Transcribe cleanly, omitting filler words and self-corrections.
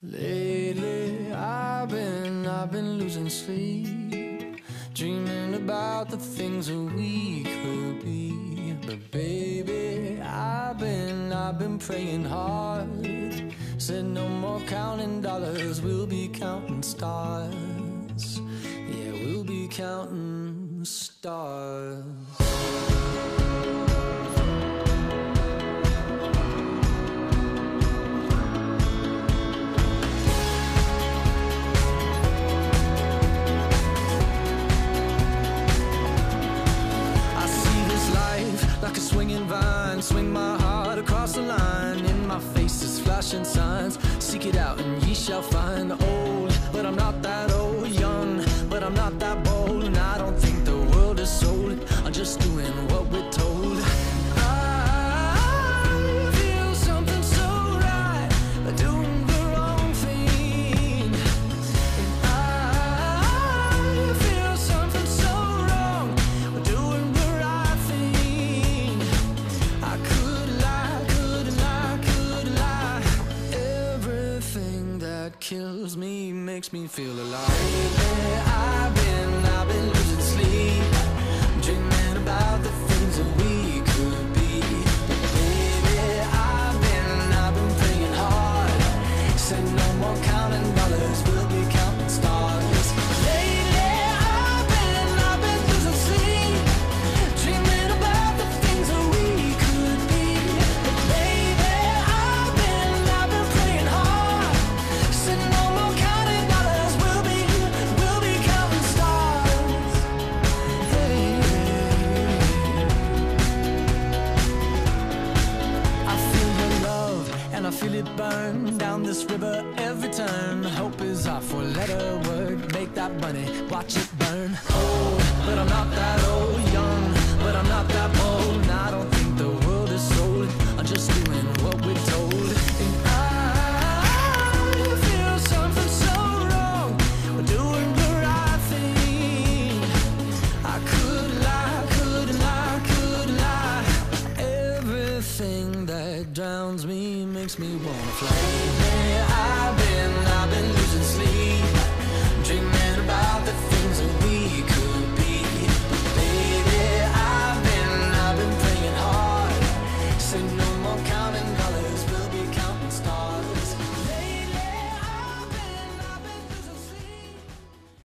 Lately, I've been losing sleep, dreaming about the things that we could be. But baby, I've been praying hard. Said no more counting dollars, we'll be counting stars. Yeah, we'll be counting stars. Like a swinging vine, swing my heart across the line. In my face is flashing signs. Seek it out and ye shall find. Old, but I'm not that old. Young, but I'm not that bold. And I don't think the world is sold. I'm just doing what we're told. I feel something so right, doing the wrong thing. And I feel something so wrong, doing the right thing. I could lie, couldn't lie, couldn't lie. Everything that kills me makes me feel alive. Lately, I've been losing sleep, dreaming about the things that we could be. But baby, I've been praying hard. Said no more counting dollars, we'll be counting stars. Lately, I've been losing sleep, dreaming about the things that we could be. But baby, I've been praying hard. Said no more counting dollars, we'll be counting stars. Hey, I feel your love and I feel it burn down this river every turn. Hope is our four-letter word. Make that money, watch it burn. Old, but I'm not that old. Young, but I'm not that bold. And I don't think the world is sold. I'm just doing what we're told. And I feel something so wrong, we're doing the right thing. I could lie, couldn't lie, couldn't lie. Everything that drowns me makes me wanna fly. Lately, I've been losing sleep,